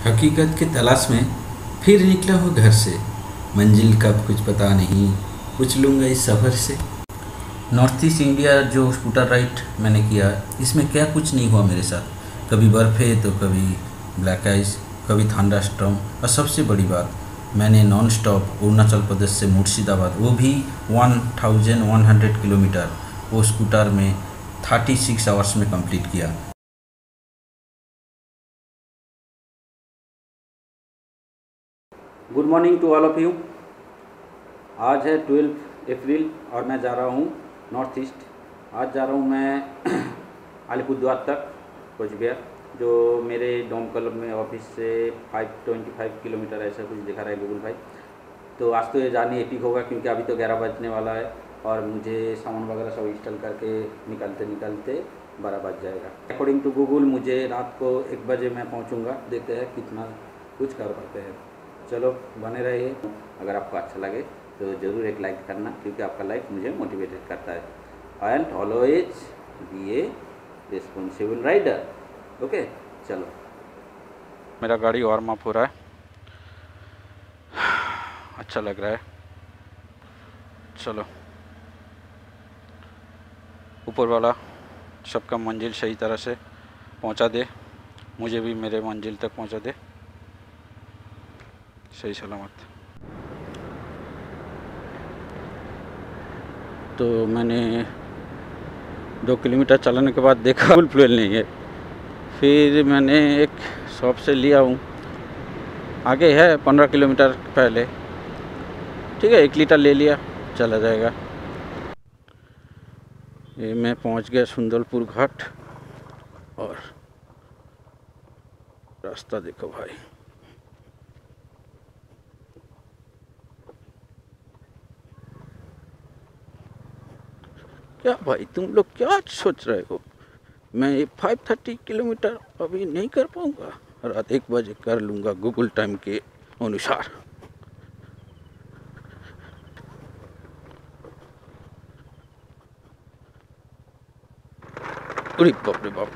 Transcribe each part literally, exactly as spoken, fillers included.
हकीकत की तलाश में फिर निकला हूँ घर से। मंजिल कब कुछ पता नहीं, कुछ लूँगा इस सफ़र से। नॉर्थ ईस्ट इंडिया जो स्कूटर राइड मैंने किया, इसमें क्या कुछ नहीं हुआ मेरे साथ। कभी बर्फ़ है तो कभी ब्लैक आइस, कभी थंडरस्टॉर्म, और सबसे बड़ी बात, मैंने नॉन स्टॉप अरुणाचल प्रदेश से मुर्शिदाबाद, वो भी one thousand one hundred kilometre वो स्कूटर में थर्टी सिक्स आवर्स में कंप्लीट किया। Good morning to all of you. आज है ट्वेल्व अप्रैल और मैं जा रहा हूँ नॉर्थ ईस्ट। आज जा रहा हूँ मैं अलीपुरद्वार तक, कुछ बिहार, जो मेरे डोम क्लब में ऑफिस से फाइव ट्वेंटी फाइव किलोमीटर ऐसा कुछ दिखा रहा है गूगल भाई। तो आज तो ये जाने एपिक होगा क्योंकि अभी तो ग्यारह बजने वाला है और मुझे सामान वगैरह सब इंस्टॉल करके निकलते निकलते बारह बज जाएगा। अकॉर्डिंग टू गूगल मुझे रात को एक बजे मैं पहुँचूँगा। देखते हैं कितना कुछ कर पाते हैं। चलो बने रहिए। अगर आपको अच्छा लगे तो ज़रूर एक लाइक करना, क्योंकि आपका लाइक मुझे मोटिवेटेड करता है। And always be a responsible rider. Okay, चलो। मेरा गाड़ी वार्म अप हो रहा है, अच्छा लग रहा है। चलो, ऊपर वाला सबका मंजिल सही तरह से पहुंचा दे, मुझे भी मेरे मंजिल तक पहुंचा दे सही सलामत। तो मैंने दो किलोमीटर चलाने के बाद देखा फुल फ्यूल नहीं है। फिर मैंने एक शॉप से लिया हूँ, आगे है पंद्रह किलोमीटर पहले। ठीक है, एक लीटर ले लिया, चला जाएगा। ये मैं पहुँच गया सुंदरपुर घाट, और रास्ता देखो भाई। क्या भाई, तुम लोग क्या सोच रहे हो? मैं ये फाइव थर्टी किलोमीटर अभी नहीं कर पाऊंगा, रात एक बजे कर लूँगा गूगल टाइम के अनुसार। अरे बाप रे बाप,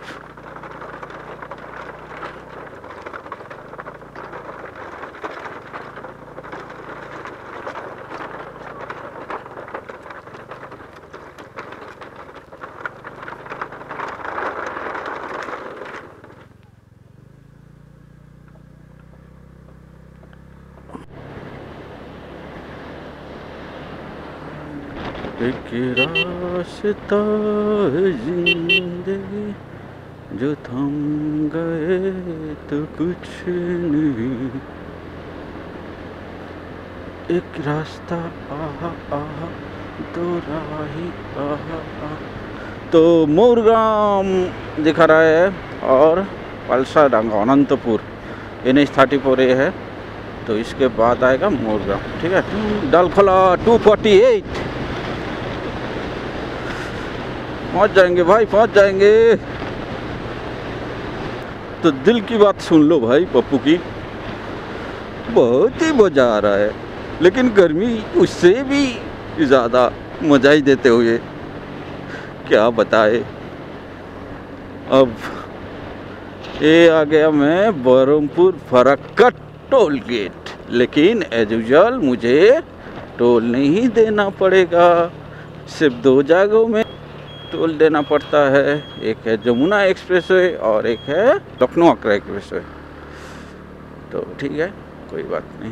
एक रास्ता है जिंदगी, जो थम गए तो कुछ नहीं। एक रास्ता आहा आहा, दो राही आहा आहा। तो मोरगाम दिखा रहा है, और Palasa Danga Anantapur N H thirty four A है। तो इसके बाद आएगा मोरगाम। ठीक है, डालखोला टू फोर्टी एट पहुंच जाएंगे भाई, पहुंच जाएंगे। तो दिल की बात सुन लो भाई पप्पू की, बहुत ही मजा आ रहा है, लेकिन गर्मी उससे भी ज़्यादा मजा ही देते हुए क्या बताए। अब ये आ गया मैं बरहमपुर फरक्का टोल गेट, लेकिन एज यूजुअल मुझे टोल नहीं देना पड़ेगा। सिर्फ दो जगहों में टोल देना पड़ता है, एक है जमुना एक्सप्रेसवे और एक है लखनऊ आगरा एक्सप्रेसवे। तो ठीक है, कोई बात नहीं।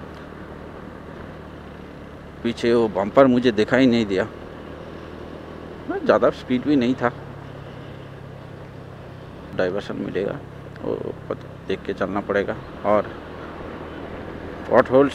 पीछे वो बम्पर मुझे दिखाई नहीं दिया, ज़्यादा स्पीड भी नहीं था। डाइवर्सन मिलेगा, वो देख के चलना पड़ेगा। और पॉट होल्स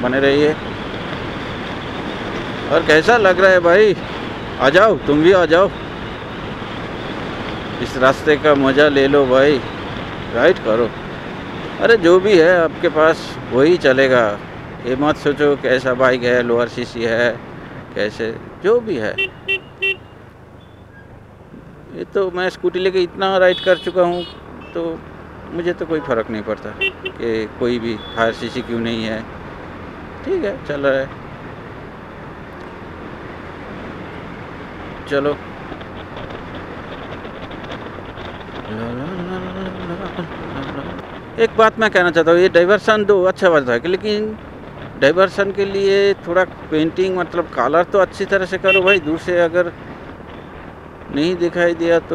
बने रहिए। और कैसा लग रहा है भाई, आ जाओ, तुम भी आ जाओ, इस रास्ते का मज़ा ले लो भाई, राइड करो। अरे जो भी है आपके पास वही चलेगा, ये मत सोचो कैसा बाइक है, लोअर सीसी है, कैसे, जो भी है। ये तो मैं स्कूटी लेके इतना राइड कर चुका हूँ, तो मुझे तो कोई फ़र्क नहीं पड़ता कि कोई भी हायर सीसी क्यों नहीं है, ठीक है, चल रहा है, चलो। एक बात मैं कहना चाहता हूँ, ये डाइवर्सन तो अच्छा बात है, लेकिन डाइवर्सन के लिए थोड़ा पेंटिंग, मतलब कलर तो अच्छी तरह से करो भाई। दूर से अगर नहीं दिखाई दिया तो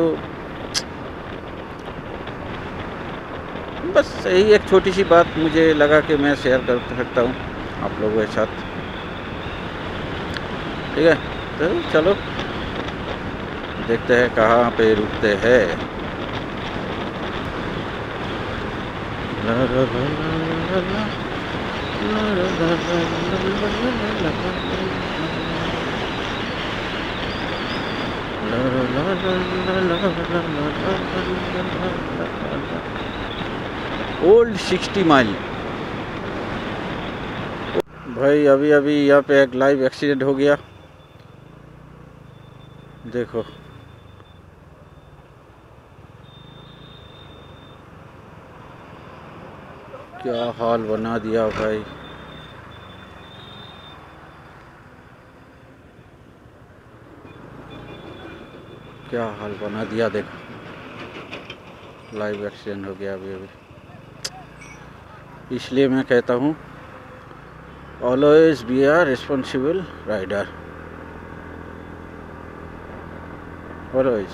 बस यही एक छोटी सी बात मुझे लगा कि मैं शेयर कर सकता हूँ आप लोगों के साथ, ठीक है। तो चलो देखते हैं कहाँ पे रुकते हैं। Old sixty mile. भाई अभी अभी यहाँ पे एक लाइव एक्सीडेंट हो गया, देखो। क्या हाल बना दिया भाई, क्या हाल बना दिया, देखो लाइव एक्सीडेंट हो गया अभी अभी। इसलिए मैं कहता हूँ always be are responsible rider, always.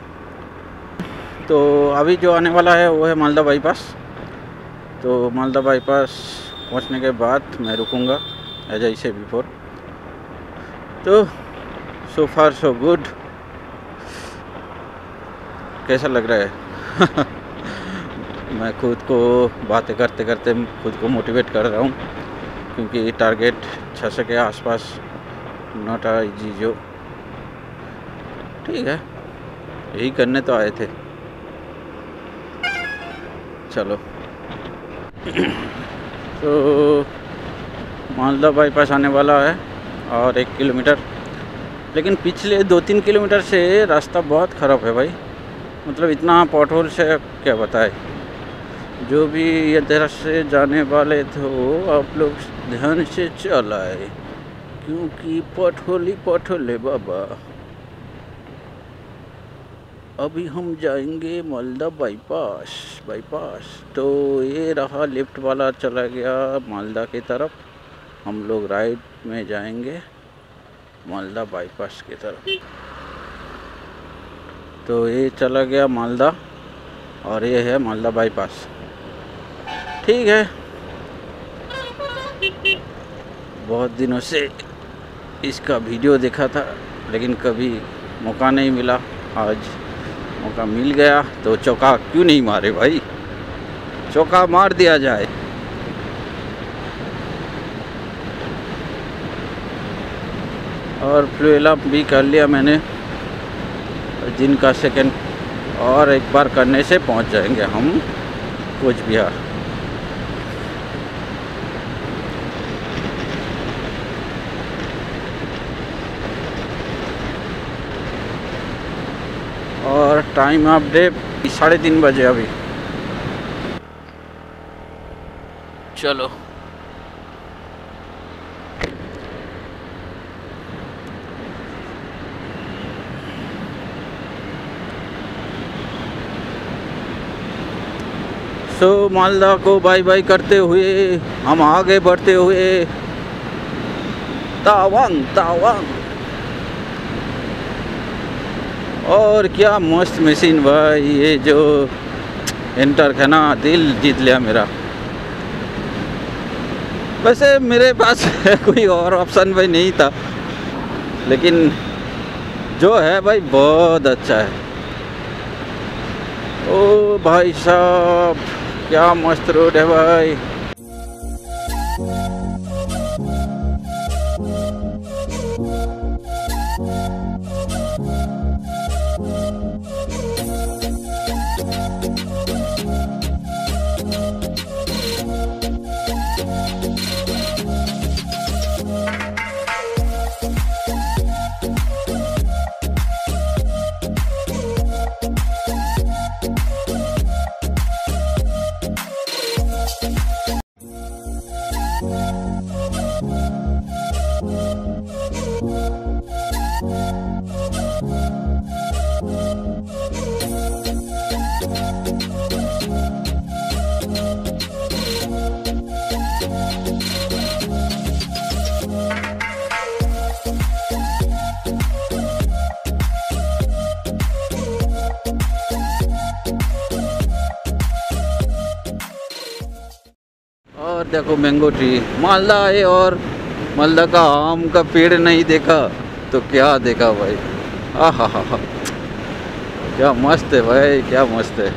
तो अभी जो आने वाला है वो है मालदा बाईपास। तो मालदा बाईपास पहुंचने के बाद मैं रुकूंगा एज आई से बिफोर। तो सो फार सो गुड। कैसा लग रहा है मैं खुद को बातें करते करते खुद को मोटिवेट कर रहा हूँ, क्योंकि टारगेट छः सौ के आसपास नॉट आ जी जो, ठीक है, यही करने तो आए थे, चलो। तो मालदा बाईपास आने वाला है और एक किलोमीटर, लेकिन पिछले दो तीन किलोमीटर से रास्ता बहुत ख़राब है भाई, मतलब इतना पॉटहोल से क्या बताए। जो भी ये तरह से जाने वाले थे आप लोग ध्यान से चलाए, क्योंकि पॉटहोल ही पॉटहोल है बाबा। अभी हम जाएंगे मालदा बाईपास बाईपास तो ये रहा लेफ्ट वाला चला गया मालदा की तरफ, हम लोग राइट में जाएंगे मालदा बाईपास की तरफ। तो ये चला गया मालदा और ये है मालदा बाईपास, ठीक है। बहुत दिनों से इसका वीडियो देखा था, लेकिन कभी मौका नहीं मिला, आज मौका मिल गया तो चौका क्यों नहीं मारे भाई, चौका मार दिया जाए। और फ्यूल अप भी कर लिया मैंने, जिनका सेकंड और एक बार करने से पहुंच जाएंगे हम कोच बिहार। और टाइम ऑफ डे साढ़े तीन बजे अभी, चलो। सो मालदा को बाय बाय करते हुए हम आगे बढ़ते हुए तावांग तावांग। और क्या मस्त मशीन भाई, ये जो एंटर है ना, दिल जीत लिया मेरा। वैसे मेरे पास कोई और ऑप्शन भाई नहीं था, लेकिन जो है भाई बहुत अच्छा है। ओ भाई साहब क्या मस्त रोड है भाई। देखो मैंगो ट्री, मालदा है और मालदा का आम का पेड़ नहीं देखा तो क्या देखा भाई। आ हा हा हा, क्या मस्त है भाई, क्या मस्त है।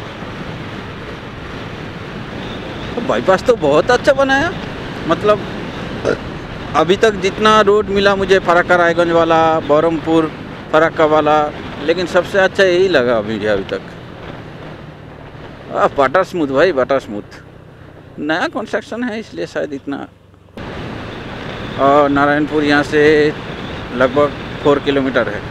बाईपास तो बहुत अच्छा बनाया, मतलब अभी तक जितना रोड मिला मुझे, फरक्का रायगंज वाला, बरहमपुर फरक्का वाला, लेकिन सबसे अच्छा यही लगा मुझे अभी तक। आ, बटर स्मूथ भाई, बटर स्मूथ। नया कंस्ट्रक्शन है इसलिए शायद इतना। और नारायणपुर यहाँ से लगभग फोर किलोमीटर है।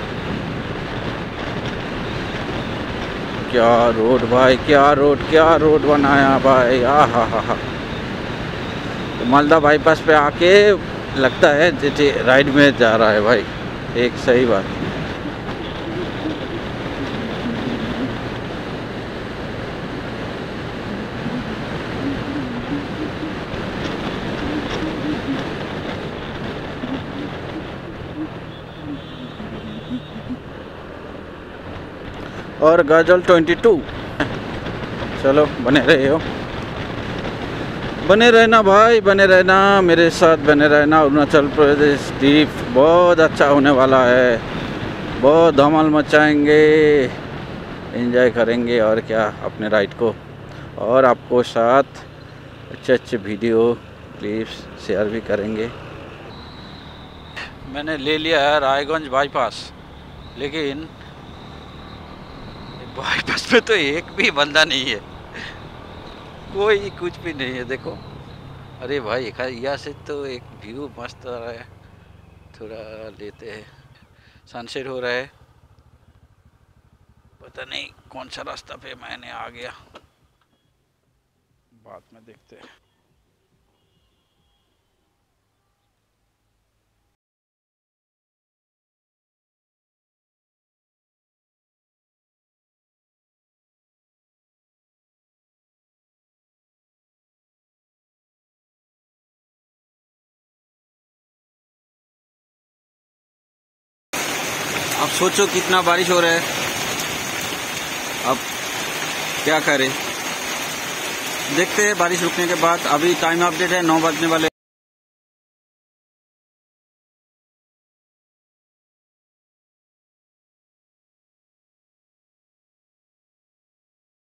क्या रोड भाई, क्या रोड, क्या रोड बनाया भाई। आ हा हा हा, मालदा बाईपास पे आके लगता है जैसे राइड में जा रहा है भाई, एक सही बात। और गजल ट्वेंटी टू, चलो बने रहे हो, बने रहना भाई, बने रहना मेरे साथ, बने रहना। अरुणाचल प्रदेश ट्रिप बहुत अच्छा होने वाला है, बहुत धमाल मचाएंगे, एंजॉय करेंगे और क्या अपने राइड को, और आपको साथ अच्छे अच्छे वीडियो क्लिप्स शेयर भी करेंगे। मैंने ले लिया है रायगंज बाईपास, लेकिन बाईपास पे तो एक भी बंदा नहीं है, कोई कुछ भी नहीं है। देखो, अरे भाई यहाँ से तो एक व्यू मस्त आ रहा है, थोड़ा लेते हैं। सनसेट हो रहा है, पता नहीं कौन सा रास्ता पे मैंने आ गया, बाद में देखते हैं। अब सोचो कितना बारिश हो रहा है, अब क्या करें, देखते हैं बारिश रुकने के बाद। अभी टाइम अपडेट है नौ बजने वाले।